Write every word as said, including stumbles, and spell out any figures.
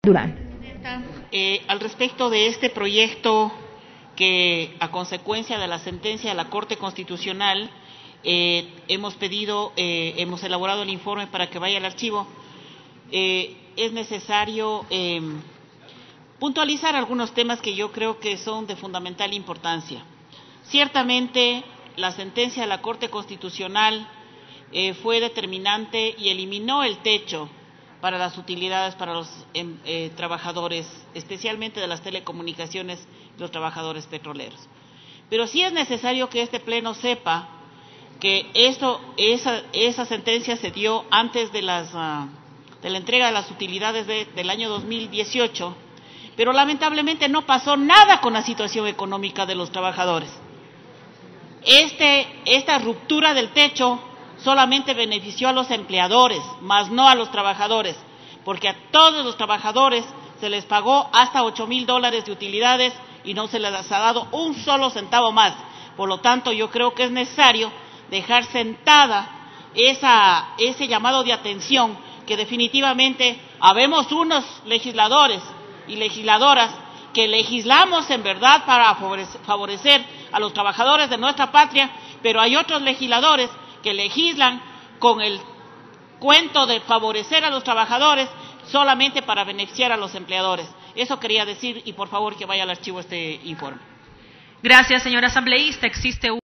Durán. Eh, al respecto de este proyecto que, a consecuencia de la sentencia de la Corte Constitucional, eh, hemos pedido, eh, hemos elaborado el informe para que vaya al archivo, eh, es necesario eh, puntualizar algunos temas que yo creo que son de fundamental importancia. Ciertamente, la sentencia de la Corte Constitucional eh, fue determinante y eliminó el techo para las utilidades para los eh, eh, trabajadores, especialmente de las telecomunicaciones y los trabajadores petroleros. Pero sí es necesario que este Pleno sepa que esto, esa, esa sentencia se dio antes de, las, uh, de la entrega de las utilidades de, del año dos mil dieciocho, pero lamentablemente no pasó nada con la situación económica de los trabajadores. Este, esta ruptura del techo solamente benefició a los empleadores, más no a los trabajadores, porque a todos los trabajadores se les pagó hasta ocho mil dólares de utilidades y no se les ha dado un solo centavo más. Por lo tanto, yo creo que es necesario dejar sentada esa, ese llamado de atención, que definitivamente habemos unos legisladores y legisladoras que legislamos en verdad para favorecer a los trabajadores de nuestra patria, pero hay otros legisladores que legislan con el cuento de favorecer a los trabajadores solamente para beneficiar a los empleadores. Eso quería decir, y por favor que vaya al archivo este informe. Gracias, señora asambleísta. Existe un